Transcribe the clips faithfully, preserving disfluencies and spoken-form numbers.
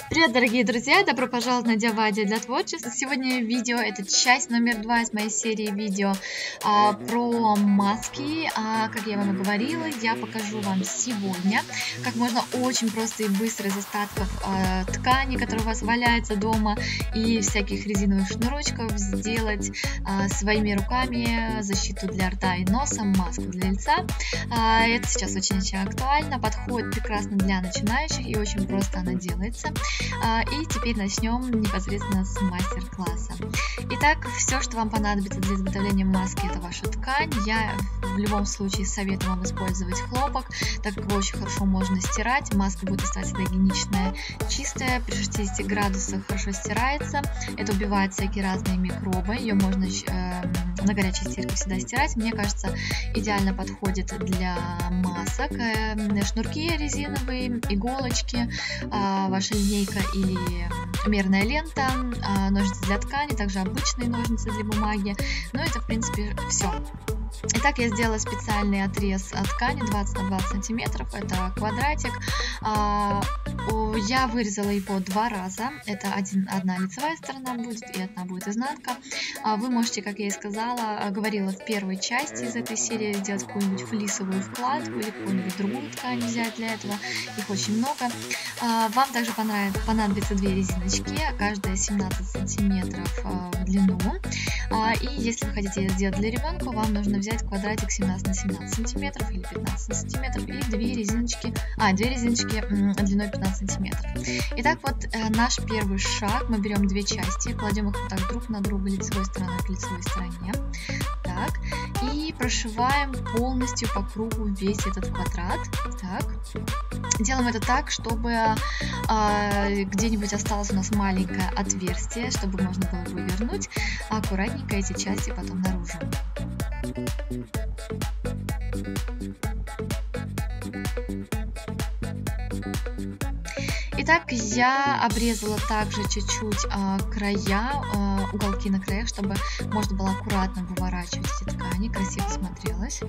Привет, дорогие друзья! Добро пожаловать на Диавади для творчества. Сегодня видео, это часть номер два из моей серии видео а, про маски. А, как я вам и говорила, я покажу вам сегодня, как можно очень просто и быстро из остатков а, ткани, которая у вас валяется дома, и всяких резиновых шнурочков сделать а, своими руками защиту для рта и носа, маску для лица. А, это сейчас очень-очень актуально, подходит прекрасно для начинающих и очень просто она делается. И теперь начнем непосредственно с мастер-класса. Итак, все, что вам понадобится для изготовления маски, это ваша ткань. Я в любом случае советую вам использовать хлопок, так как его очень хорошо можно стирать. Маска будет оставаться гигиеничная, чистая, при шестидесяти градусах хорошо стирается. Это убивает всякие разные микробы. Ее можно э, на горячей стирке всегда стирать. Мне кажется, идеально подходит для масок. Э, шнурки резиновые, иголочки, э, ваша линейка или мерная лента, ножницы для ткани, также обычные ножницы для бумаги. Но это, в принципе, все. Итак, я сделала специальный отрез от ткани двадцать на двадцать сантиметров, это квадратик. Я вырезала его два раза, это один, одна лицевая сторона будет и одна будет изнанка. Вы можете, как я и сказала, говорила в первой части из этой серии, сделать какую-нибудь флисовую вкладку или какую-нибудь другую ткань взять для этого, их очень много. Вам также понадобится две резиночки, каждая семнадцать сантиметров в длину. И если вы хотите это сделать для ребенка, вам нужно взять квадратик семнадцать на семнадцать сантиметров или пятнадцать сантиметров и две резиночки, а, две резиночки длиной пятнадцать сантиметров. Итак, вот э, наш первый шаг. Мы берем две части, кладем их вот так друг на друга лицевой стороной к лицевой стороне. Так, и прошиваем полностью по кругу весь этот квадрат. Так. Делаем это так, чтобы э, где-нибудь осталось у нас маленькое отверстие, чтобы можно было вывернуть аккуратненько эти части потом наружу. Итак, я обрезала также чуть-чуть э, края, э, уголки на краях, чтобы можно было аккуратно выворачивать эти ткани, красиво смотрелось.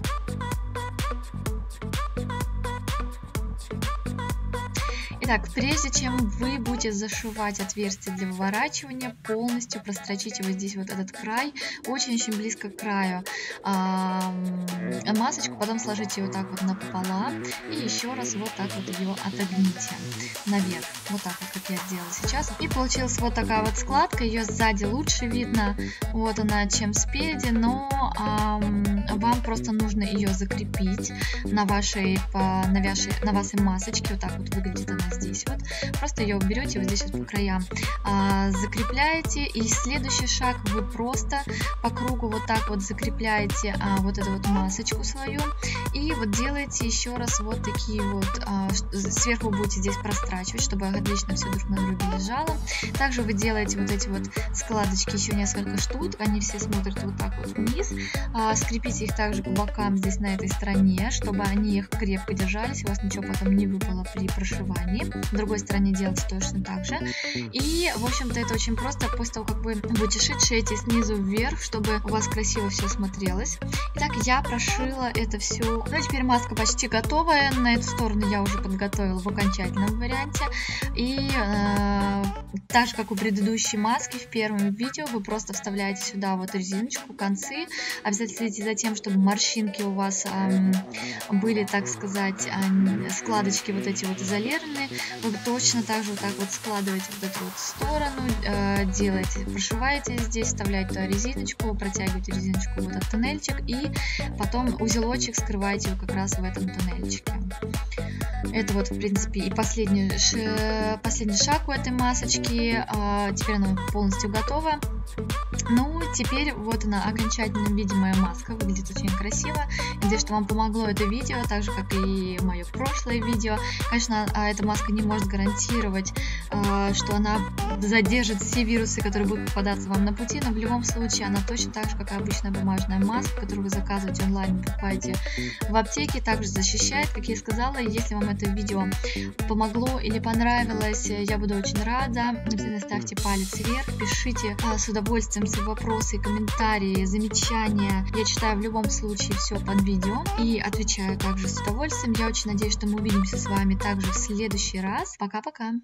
Итак, прежде чем вы будете зашивать отверстие для выворачивания, полностью прострочите вот здесь вот этот край, очень-очень близко к краю а, масочку, потом сложите ее вот так вот напополам и еще раз вот так вот ее отогните наверх, вот так вот, как я сделала сейчас. И получилась вот такая вот складка, ее сзади лучше видно, вот она, чем спереди, но а, вам просто нужно ее закрепить на вашей, по, на вашей, на вашей масочке, вот так вот выглядит она здесь вот. Просто ее берете вот здесь вот по краям, а, закрепляете, и следующий шаг вы просто по кругу вот так вот закрепляете а, вот эту вот масочку свою и вот делаете еще раз вот такие вот, а, сверху будете здесь прострачивать, чтобы отлично все друг на друге лежало. Также вы делаете вот эти вот складочки, еще несколько штук, они все смотрят вот так вот вниз, а, скрепите их также по бокам здесь на этой стороне, чтобы они их крепко держались, у вас ничего потом не выпало при прошивании. В другой стороне делайте точно так же. И, в общем-то, это очень просто. После того, как вы будете шить, шейте снизу вверх, чтобы у вас красиво все смотрелось. Итак, я прошила это все. Ну, и теперь маска почти готовая. На эту сторону я уже подготовила в окончательном варианте. И э, так же, как у предыдущей маски, в первом видео вы просто вставляете сюда вот резиночку, концы. Обязательно следите за тем, чтобы морщинки у вас э, были, так сказать, э, складочки вот эти вот изолированы. Вы точно так же вот так вот складываете вот эту вот сторону, э, делаете, прошиваете здесь, вставляете туда резиночку, протягиваете резиночку в этот туннельчик и потом узелочек скрываете его как раз в этом туннельчике. Это вот, в принципе, и последний, ш, последний шаг у этой масочки. Э, теперь она полностью готова. Ну, теперь вот она, окончательно виде моя маска, выглядит очень красиво. Надеюсь, что вам помогло это видео, так же, как и мое прошлое видео. Конечно, эта маска не может гарантировать, что она задержит все вирусы, которые будут попадаться вам на пути, но в любом случае она точно так же, как и обычная бумажная маска, которую вы заказываете онлайн, покупаете в аптеке, также защищает, как я и сказала. Если вам это видео помогло или понравилось, я буду очень рада. Обязательно ставьте палец вверх, пишите с удовольствием свои вопросы, комментарии, замечания. Я читаю в любом случае все под видео и отвечаю также с удовольствием. Я очень надеюсь, что мы увидимся с вами также в следующий раз. Пока-пока!